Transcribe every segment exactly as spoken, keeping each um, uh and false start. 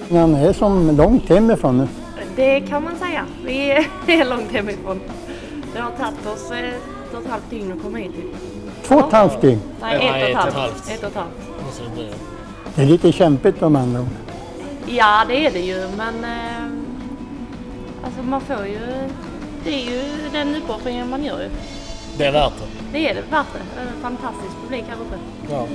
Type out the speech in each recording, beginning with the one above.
Han är som långt hemifrån nu. Det kan man säga. Vi är långt hemifrån. Det har tagit oss ett och ett halvt dygn att komma hit. Två och ett halvt dygn? Nej, ett och ett halvt. Ett och ett halvt. Det är lite kämpigt om andra ord. Ja, det är det ju, men eh, alltså man får ju, det är ju den uppoffringen man gör ju. Det är värt det. Det är det värt det. Det är en fantastisk publik här uppe. Ja.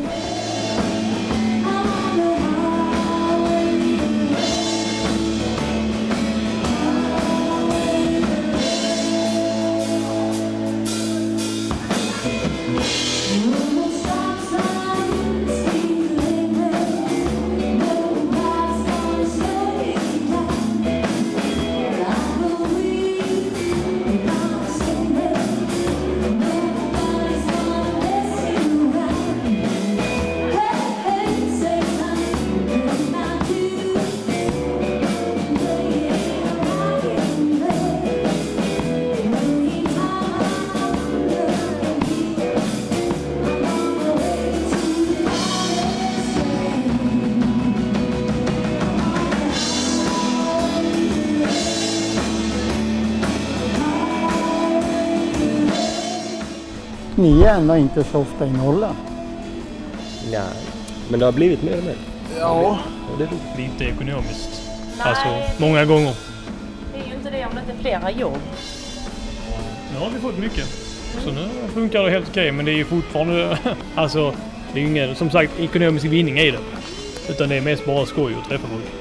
Ni är ändå inte så ofta i Norrland. Nej, men det har blivit mer och mer. Ja, det är det är inte ekonomiskt. Nej. Alltså, många gånger. Det är ju inte det om det inte är flera jobb. Nu har vi fått mycket. Så nu funkar det helt okej, men det är ju fortfarande, alltså, det är ju ingen, som sagt, ekonomisk vinning i det. Utan det är mest bara skoj att träffa folk.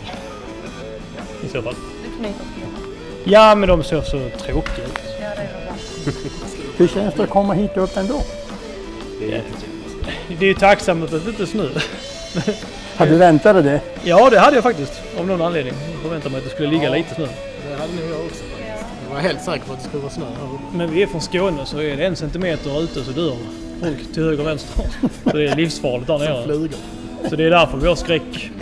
I så fall. Du knyter. Ja, men de ser så tråkiga ut. Ja, det är bra. Hur känns det att komma hit upp ändå? Det är, det är tacksamt att det inte är snö. Hade du väntat dig det? Ja, det hade jag faktiskt. Av någon anledning. Jag förväntade mig att det skulle ligga ja, lite snö. Det hade nog jag också faktiskt. Jag var helt säker på att det skulle vara snö. Men vi är från Skåne, så är det en centimeter ute så dör folk till höger och vänster. Så det är livsfarligt där nere. Så det är därför vi har skräck.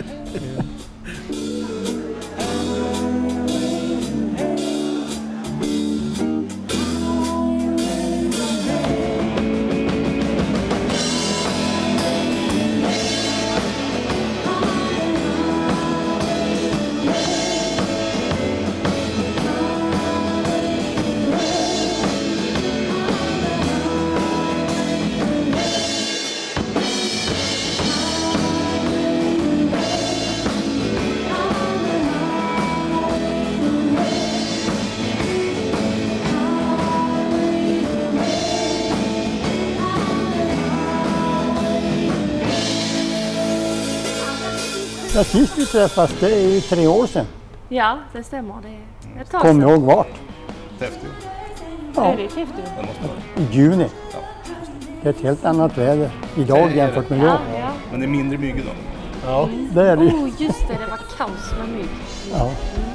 Ja, sist vi träffas, det är ju tre år sedan. Ja, det stämmer. Det är ett tag Kom sedan. ihåg vart? Täftig. Ja. Är det Täftig? Det måste vara. I juni. Ja. Det är ett helt annat väder idag jämfört med då. Ja, ja. Men det är mindre mygg idag. Ja, det är det ju. Oh, just det. Det var kaos med mygg. Ja.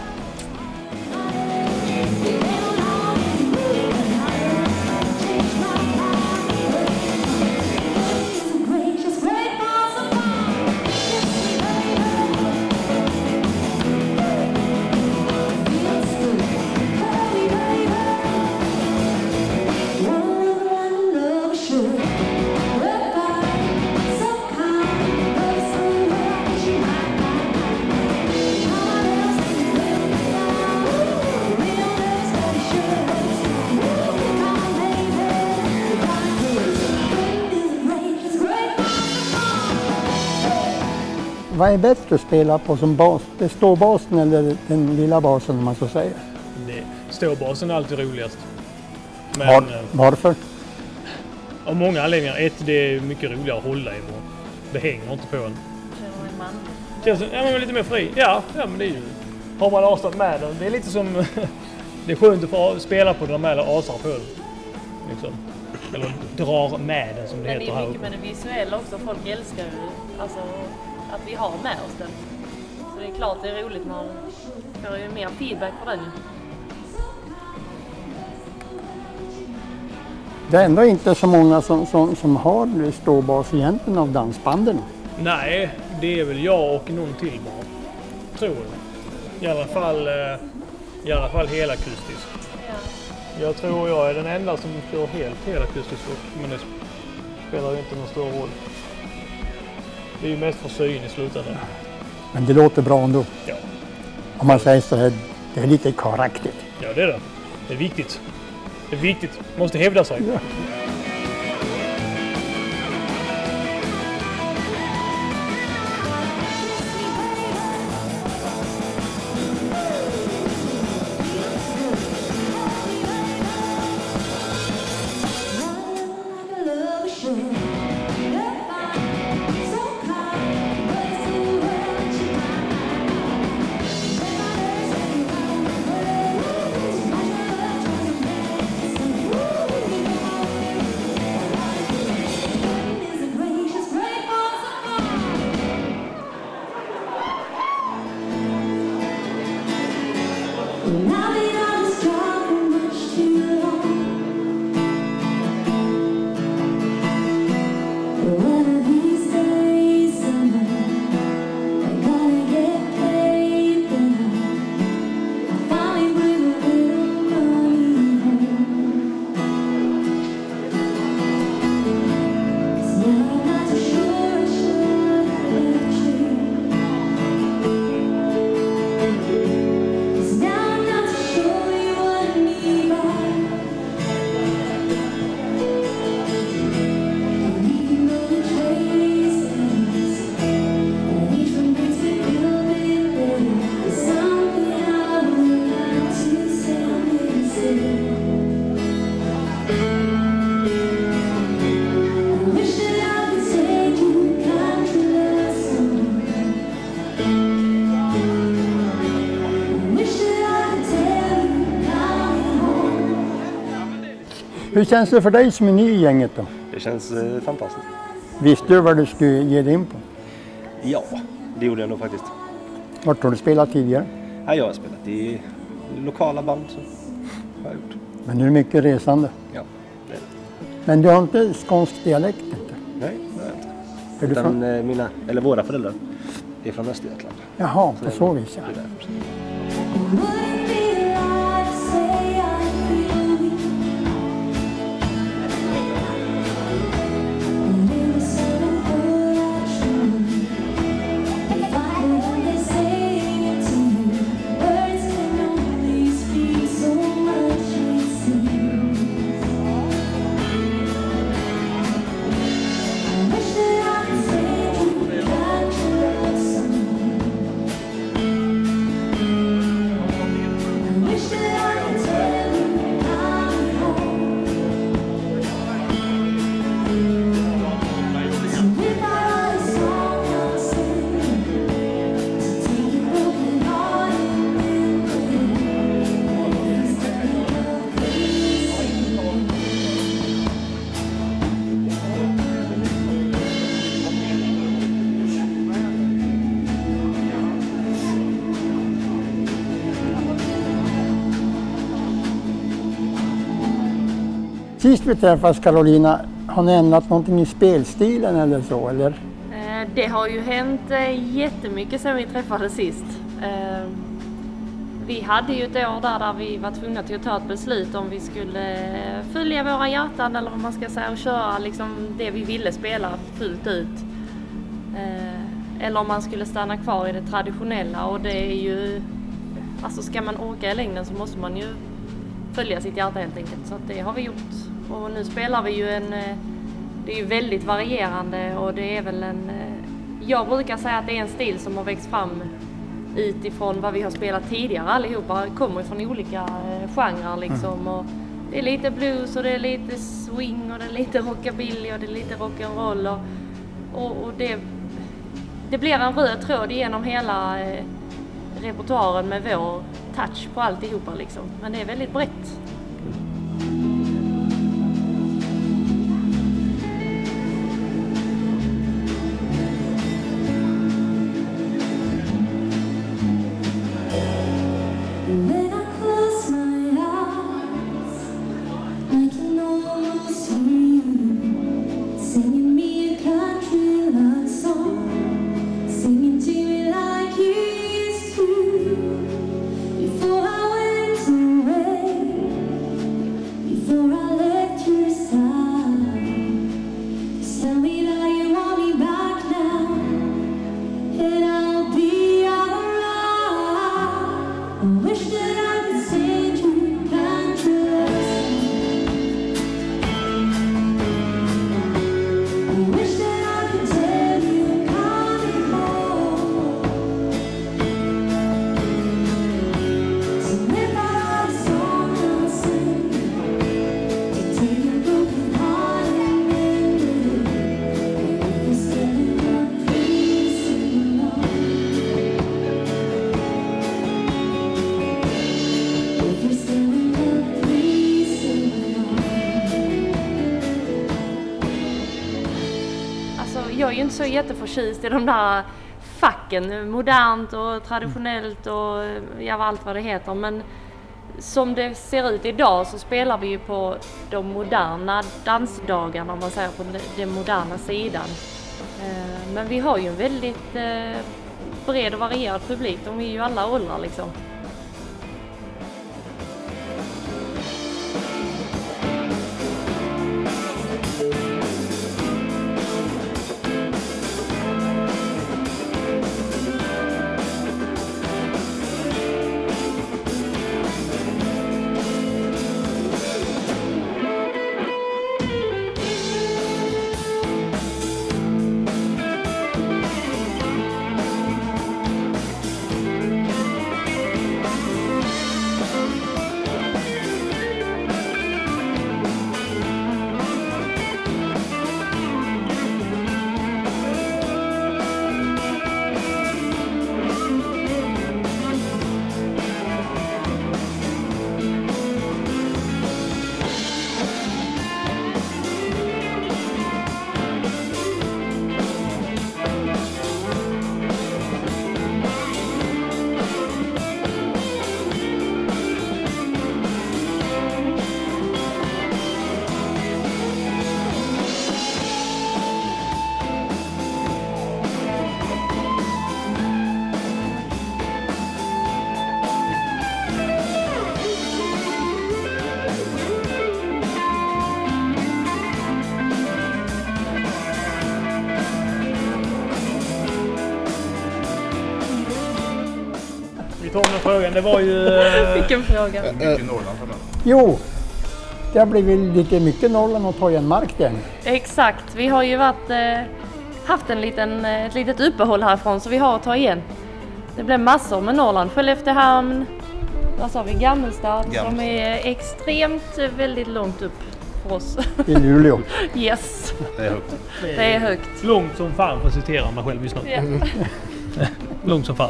Vad är bättre att spela på som bas? Det står basen eller den lilla basen om man så säger? Det, ståbasen är alltid roligast. Men, Var, varför? Av många anledningar. Ett, det är mycket roligare att hålla i. Det hänger inte på en. Känns, ja, men lite mer fri. Ja, ja, men det är ju... Har man avstånd med den. Det är lite som... det är skönt att få spela på den med eller asar på den. Liksom. Eller drar med den som det men heter det här. är mycket med det visuella också. Folk älskar ju alltså, att vi har med oss den. Så det är klart det är roligt. Man får ju mer feedback på den. Det är ändå inte så många som, som, som har ståbas egentligen av dansbanden. Nej, det är väl jag och någon till bara. Tror jag. I alla fall, i alla fall helakustisk. Ja. Jag tror jag är den enda som kör helt helakustisk, men det spelar ju inte någon större roll. Det är ju mest för syn i slutändan. Men det låter bra ändå. Ja. Om man säger så här, det är lite karaktigt. Ja, det är det. Det är viktigt. Det är viktigt. Måste hävda sig. Ja. Hur känns det för dig som är ny i gänget då? Det känns eh, fantastiskt. Visste du vad du skulle ge dig in på? Ja, det gjorde jag nog faktiskt. Vart har du spelat tidigare? Ja, jag har spelat i lokala band, så har jag gjort. Men nu är det mycket resande. Ja, det är det. Men du har inte skånsk dialekt inte? Nej, det har jag inte. Är du Utan från... eh, mina, eller våra föräldrar är från Östergötland. Jaha, på det är- så vis ja. Det är därför. Sist vi träffades Carolina, har ni ändrat någonting i spelstilen eller så eller? Eh, Det har ju hänt eh, jättemycket sedan vi träffades sist. Eh, Vi hade ju ett år där, där vi var tvungna till att ta ett beslut om vi skulle följa våra hjärtan eller om man ska säga och köra liksom det vi ville spela fullt ut. Eh, Eller om man skulle stanna kvar i det traditionella, och det är ju, alltså ska man åka i längden så måste man ju följa sitt hjärta helt enkelt, så att det har vi gjort. Och nu spelar vi ju en, det är ju väldigt varierande, och det är väl en, jag brukar säga att det är en stil som har växt fram utifrån vad vi har spelat tidigare allihopa, kommer från olika genrer liksom, och det är lite blues och det är lite swing och det är lite rockabilly och det är lite rock'n'roll och, och, och det, det blir en röd tråd genom hela eh, repertoaren med vår touch på alltihopa liksom, men det är väldigt brett. Before I went away jag är ju inte så jätteförtjust i de där facken, modernt och traditionellt och ja, allt vad det heter. Men som det ser ut idag så spelar vi ju på de moderna dansdagarna, om man säger på den moderna sidan. Men vi har ju en väldigt bred och varierad publik, de är ju alla åldrar liksom. Tom, frågan, det var ju... Vilken fråga? Mycket Norrland för mig. Jo, det har blivit lite mycket Norrland och ta igen mark där. Exakt, vi har ju varit, eh, haft en liten, ett litet uppehåll härifrån så vi har att ta igen. Det blev massor med Norrland, Skelleftehamn, vad sa vi, Gammelstad, Gammelstad, som är extremt väldigt långt upp för oss. I Luleå. Yes. Det är högt. Det är högt. Långt som fan, för att citera mig själv just nu. Yeah. Långt som fan.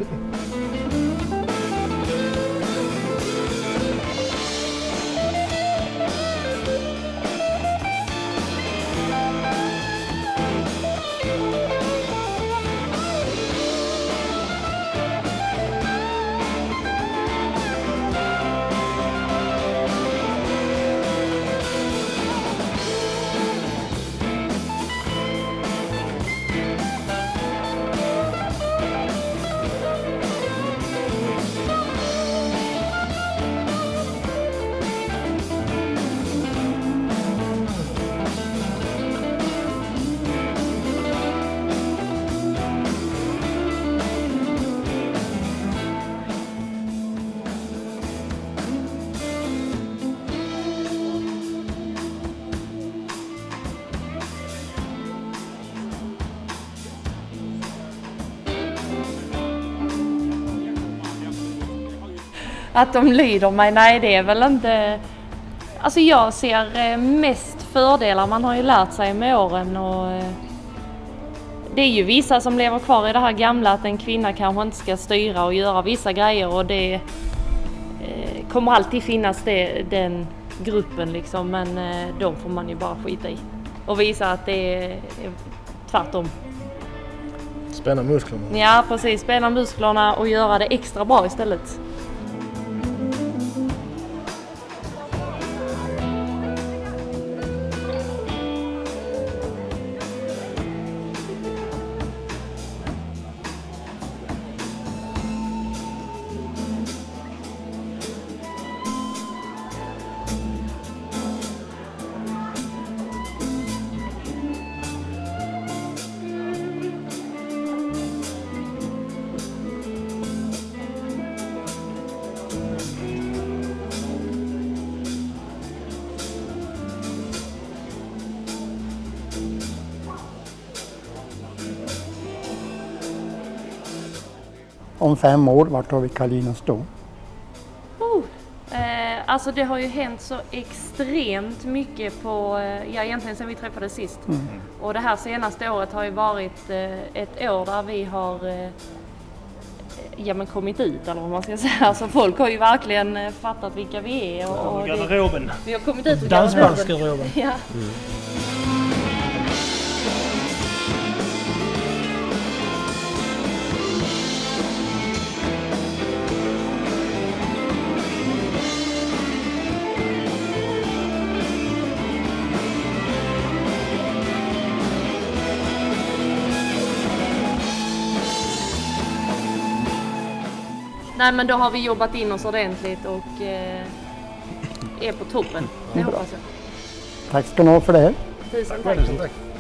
Att de lyder mig, nej det är väl inte... Alltså jag ser mest fördelar, man har ju lärt sig med åren och... Det är ju vissa som lever kvar i det här gamla att en kvinna kanske inte ska styra och göra vissa grejer och det eh, kommer alltid finnas det, den gruppen liksom, men eh, de får man ju bara skita i och visa att det är, är tvärtom. Spänna musklerna. Ja precis, spänna musklerna och göra det extra bra istället. Om fem år, vart har vi Kalinas då? Oh, eh, alltså det har ju hänt så extremt mycket på, eh, ja egentligen sedan vi träffades sist. Mm. Och det här senaste året har ju varit eh, ett år där vi har eh, ja, men kommit ut, eller vad man ska säga. Alltså folk har ju verkligen eh, fattat vilka vi är. Och, och garderoben. Det, vi har kommit ut ur dansbandsgarderoben. Ja. Mm. Nej, men då har vi jobbat in oss ordentligt och eh, är på toppen. Det hoppas jag. Tack ska ni ha för det här. Tusen Tack. tack. Tusen tack.